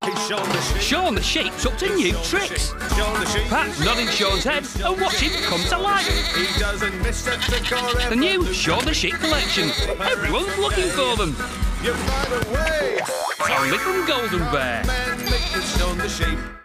Shaun the Sheep's up to new tricks. Pat's nodding Shaun's head and watch him come to life. The new Shaun the Sheep collection. Everyone's looking for them. Only from Golden Bear.